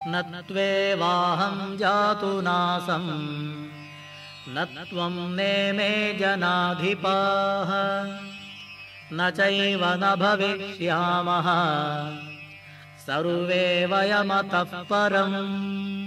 न त्वेवाहं जातु नासं न त्वं नेमे जनाधिपाः न चैव न भविष्यामः सर्वे वयमतः परम्।